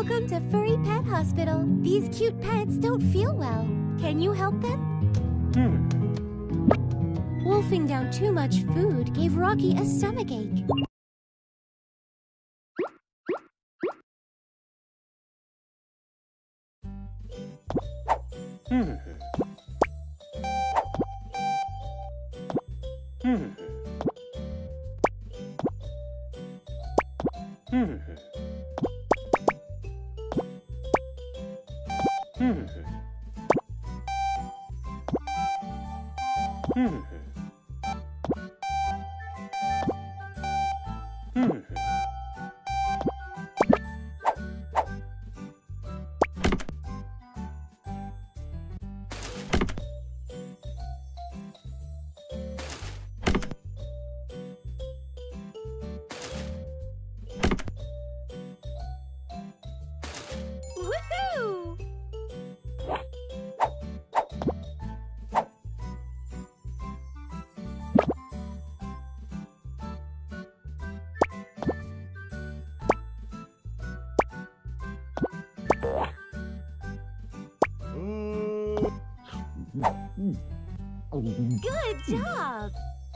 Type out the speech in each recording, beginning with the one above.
Welcome to Furry Pet Hospital. These cute pets don't feel well. Can you help them? Wolfing down too much food gave Rocky a stomachache. Woohoo! Good job!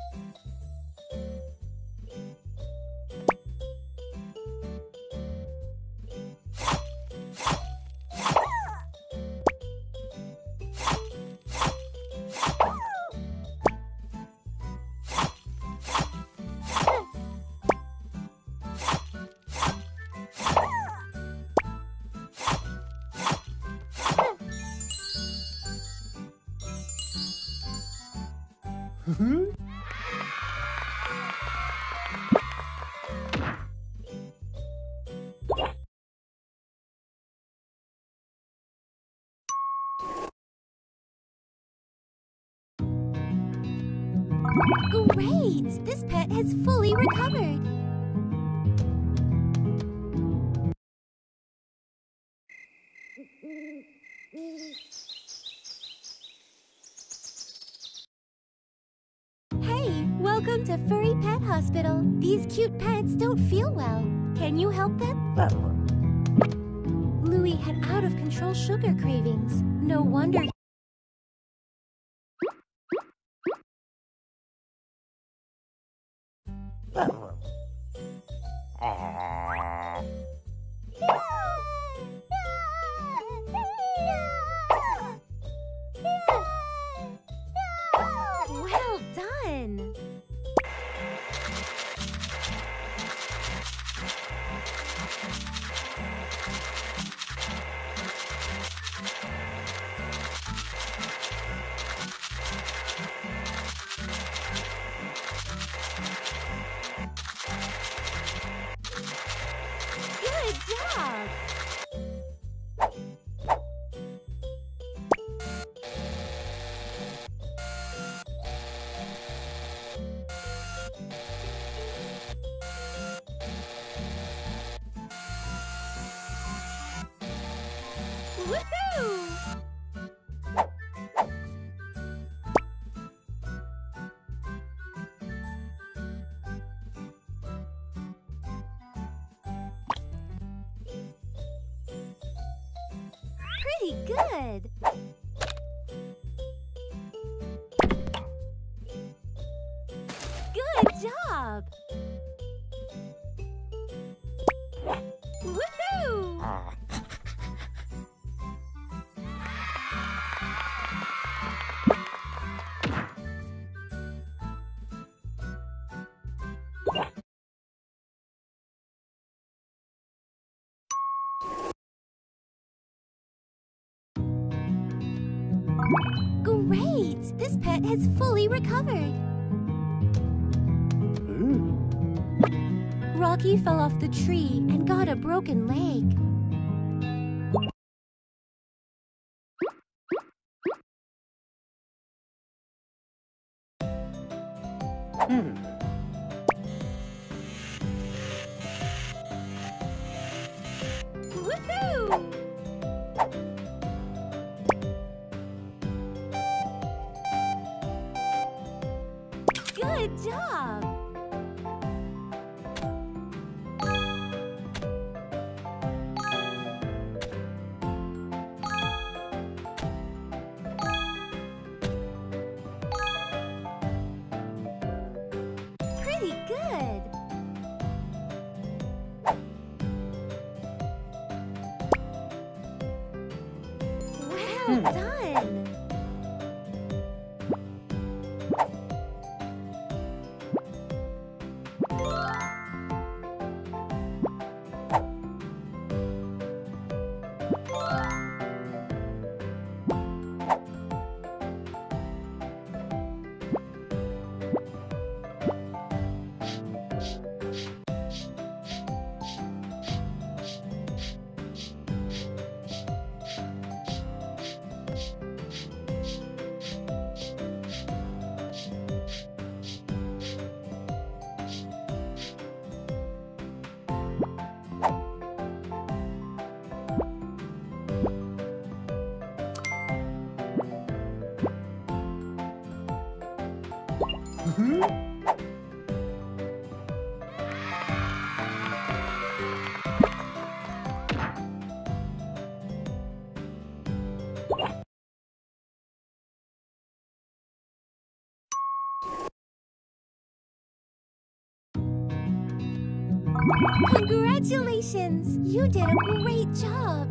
Great! This pet has fully recovered. Hey, welcome to Furry Pet Hospital. These cute pets don't feel well. Can you help them? Louie had out-of-control sugar cravings. No wonder. Well done! Good job! Woohoo! Pretty good. Good job. Woohoo! Great! This pet has fully recovered. Rocky fell off the tree and got a broken leg. Woohoo! Good job! done! Congratulations! You did a great job!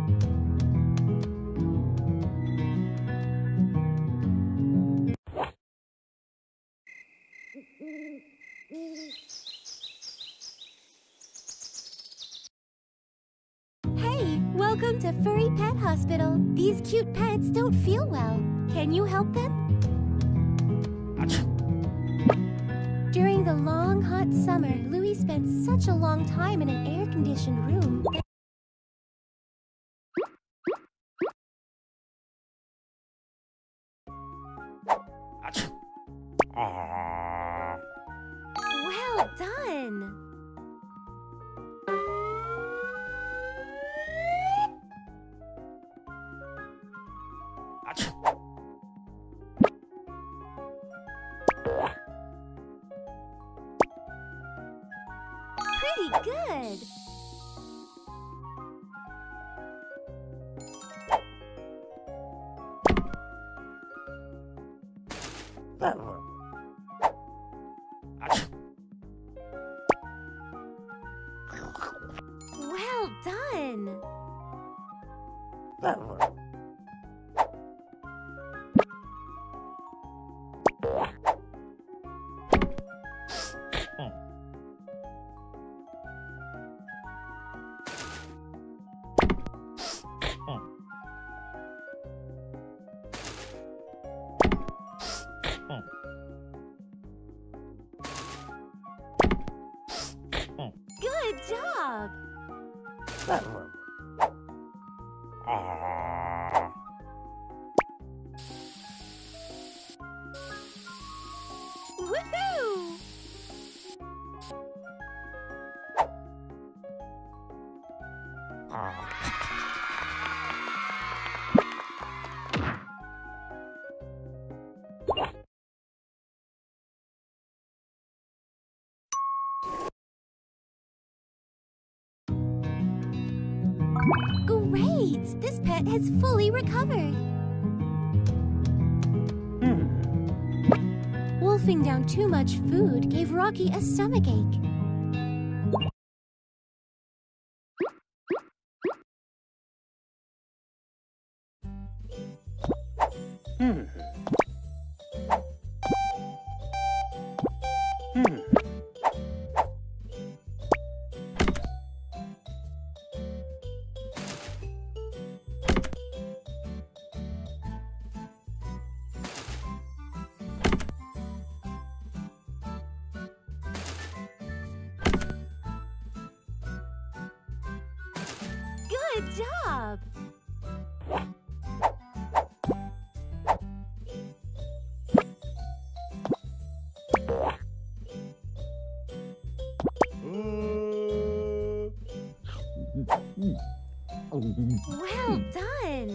Hey, welcome to Furry Pet Hospital. These cute pets don't feel well. Can you help them? During the long, hot summer, Louis spent such a long time in an air-conditioned room. Well done! Pretty good! Well done! Good job! Woohoo! Great! This pet has fully recovered. Wolfing down too much food gave Rocky a stomachache. Good job! Well done!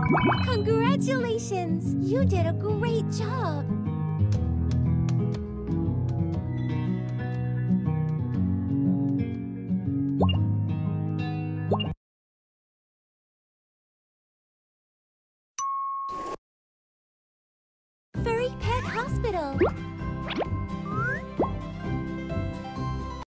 Congratulations! You did a great job! Furry Pet Hospital!